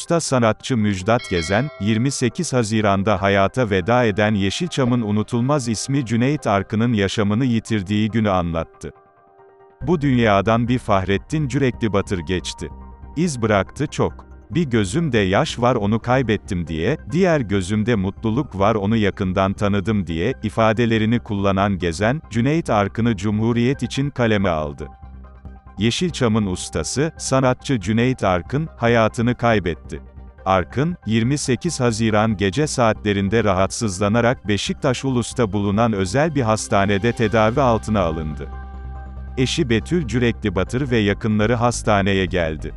Usta sanatçı Müjdat Gezen, 28 Haziran'da hayata veda eden Yeşilçam'ın unutulmaz ismi Cüneyt Arkın'ın yaşamını yitirdiği günü anlattı. Bu dünyadan bir Fahrettin Cürekli Batır geçti. İz bıraktı çok. Bir gözümde yaş var onu kaybettim diye, diğer gözümde mutluluk var onu yakından tanıdım diye, ifadelerini kullanan Gezen, Cüneyt Arkın'ı Cumhuriyet için kaleme aldı. Yeşilçam'ın ustası, sanatçı Cüneyt Arkın, hayatını kaybetti. Arkın, 28 Haziran gece saatlerinde rahatsızlanarak Beşiktaş Ulus'ta bulunan özel bir hastanede tedavi altına alındı. Eşi Betül Cürekli Batır ve yakınları hastaneye geldi.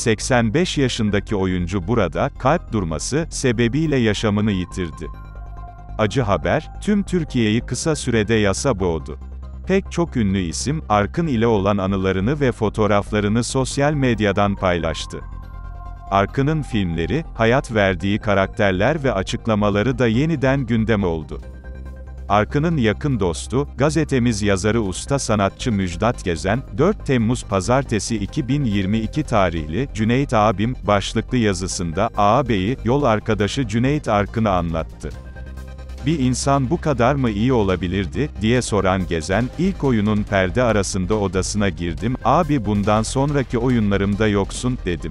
85 yaşındaki oyuncu burada, kalp durması sebebiyle yaşamını yitirdi. Acı haber, tüm Türkiye'yi kısa sürede yasa boğdu. Pek çok ünlü isim, Arkın ile olan anılarını ve fotoğraflarını sosyal medyadan paylaştı. Arkın'ın filmleri, hayat verdiği karakterler ve açıklamaları da yeniden gündem oldu. Arkın'ın yakın dostu, gazetemiz yazarı usta sanatçı Müjdat Gezen, 4 Temmuz Pazartesi 2022 tarihli, Cüneyt abim, başlıklı yazısında, ağabeyi, yol arkadaşı Cüneyt Arkın'ı anlattı. Bir insan bu kadar mı iyi olabilirdi, diye soran Gezen, ilk oyunun perde arasında odasına girdim, abi bundan sonraki oyunlarımda yoksun, dedim.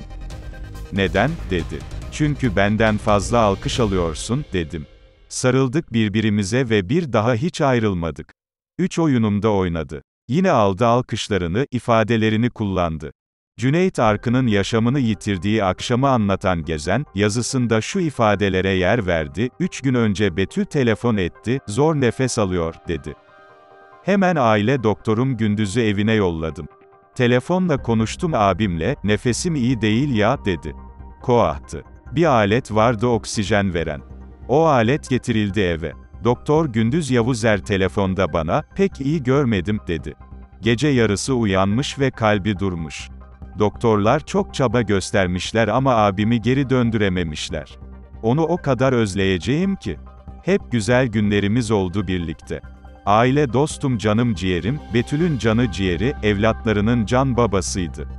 Neden, dedi. Çünkü benden fazla alkış alıyorsun, dedim. Sarıldık birbirimize ve bir daha hiç ayrılmadık. 3 oyunumda oynadı. Yine aldı alkışlarını, ifadelerini kullandı. Cüneyt Arkın'ın yaşamını yitirdiği akşamı anlatan Gezen, yazısında şu ifadelere yer verdi, 3 gün önce Betül telefon etti, zor nefes alıyor, dedi. Hemen aile doktorum Gündüz'ü evine yolladım. Telefonla konuştum abimle, nefesim iyi değil ya, dedi. Koahtı. Bir alet vardı oksijen veren. O alet getirildi eve. Doktor Gündüz Yavuzer telefonda bana, pek iyi görmedim, dedi. Gece yarısı uyanmış ve kalbi durmuş. Doktorlar çok çaba göstermişler ama abimi geri döndürememişler. Onu o kadar özleyeceğim ki. Hep güzel günlerimiz oldu birlikte. Aile dostum canım ciğerim, Betül'ün canı ciğeri, evlatlarının can babasıydı.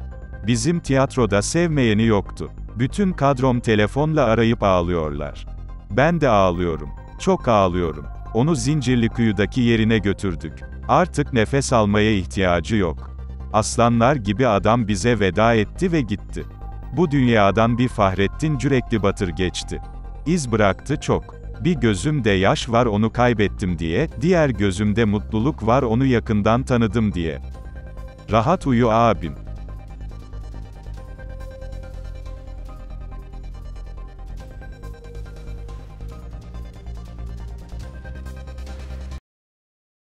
Bizim tiyatroda sevmeyeni yoktu. Bütün kadrom telefonla arayıp ağlıyorlar. Ben de ağlıyorum. Çok ağlıyorum. Onu Zincirlikuyu'daki yerine götürdük. Artık nefes almaya ihtiyacı yok. Aslanlar gibi adam bize veda etti ve gitti. Bu dünyadan bir Fahrettin Cürekli Batır geçti. İz bıraktı çok. Bir gözümde yaş var onu kaybettim diye, diğer gözümde mutluluk var onu yakından tanıdım diye. Rahat uyu abim.